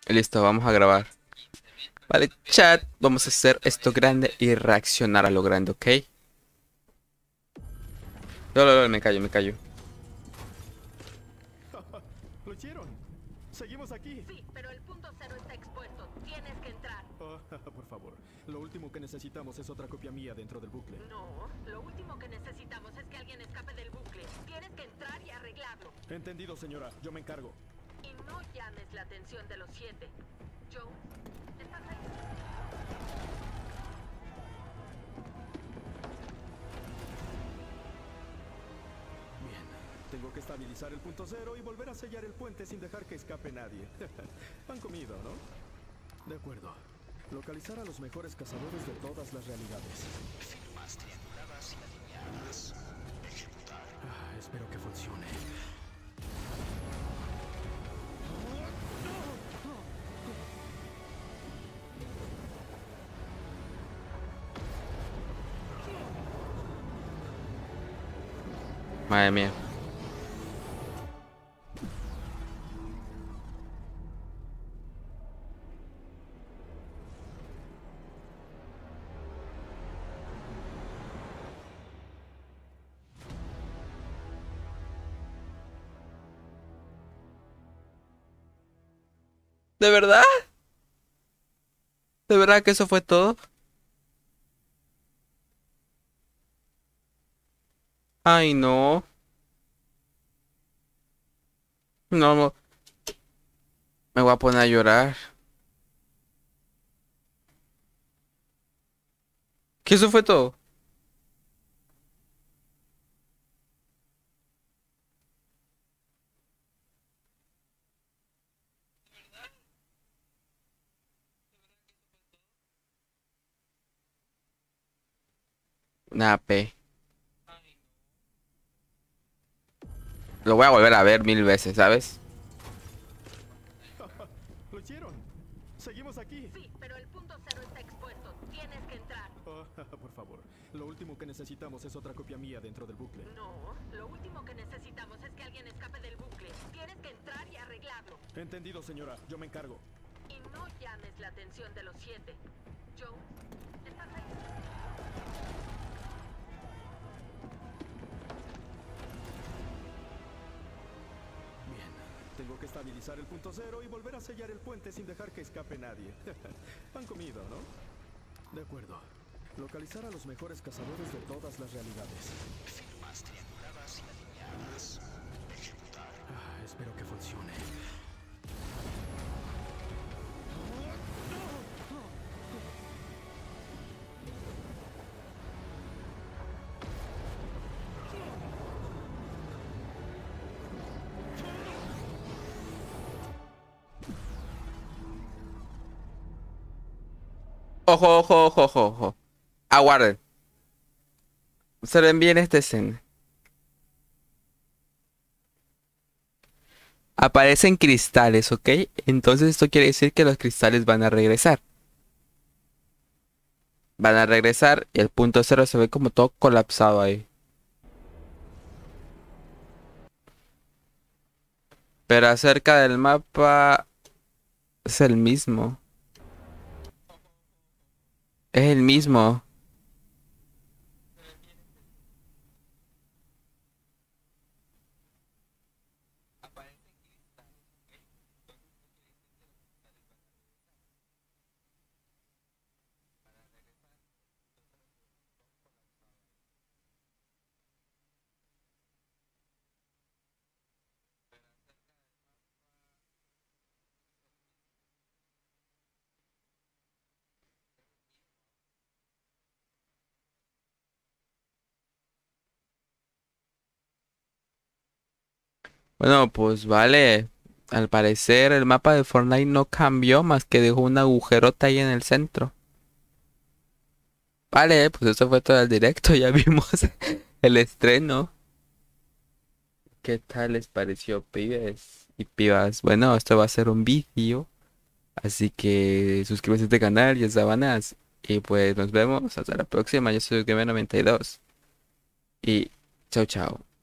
Listo, vamos a grabar. Vale, chat, vamos a hacer esto grande y reaccionar a lo grande, ¿ok? No, me callo, me callo. ¡Lo hicieron! ¡Seguimos aquí! Sí, pero el punto cero está expuesto. Tienes que entrar. Oh, por favor. Lo último que necesitamos es otra copia mía dentro del bucle. No, lo último que necesitamos es que alguien escape del bucle. Tienes que entrar y arreglarlo. Entendido, señora. Yo me encargo. Y no llames la atención de los 7. Joe, ¿estás ahí? Bien. Tengo que estabilizar el punto cero y volver a sellar el puente sin dejar que escape nadie. Han comido, ¿no? De acuerdo. Localizar a los mejores cazadores de todas las realidades. Firmas trianguladas y alineadas. Ejecutar. Espero que funcione. Madre mía. ¿De verdad? ¿De verdad que eso fue todo? Ay, no. No, me voy a poner a llorar. ¿Qué eso fue todo? Una P. Lo voy a volver a ver 1000 veces, ¿sabes? ¡Lo hicieron! ¡Seguimos aquí! Sí, pero el punto cero está expuesto. Tienes que entrar. Oh, por favor. Lo último que necesitamos es otra copia mía dentro del bucle. No, lo último que necesitamos es que alguien escape del bucle. Tienes que entrar y arreglarlo. Entendido, señora. Yo me encargo. Y no llames la atención de los 7. Joe, ¿estás ahí? Bien. Tengo que estabilizar el punto cero y volver a sellar el puente sin dejar que escape nadie. Han comido, ¿no? De acuerdo. Localizar a los mejores cazadores de todas las realidades. Firmas trianguladas y alineadas. Ejecutar. Espero que funcione. Ojo, ojo, ojo, ojo, ojo. Aguarden. Observen bien esta escena. Aparecen cristales, ¿ok? Entonces esto quiere decir que los cristales van a regresar. Van a regresar y el punto cero se ve como todo colapsado ahí. Pero acerca del mapa es el mismo. Es el mismo. Bueno, pues vale. Al parecer el mapa de Fortnite no cambió más que dejó un agujerote ahí en el centro. Vale, pues eso fue todo el directo. Ya vimos el estreno. ¿Qué tal les pareció, pibes y pibas? Bueno, esto va a ser un vídeo. Así que suscríbete a este canal, ya sabanas. Y pues nos vemos hasta la próxima. Yo soy Gamer92. Y chao, chao.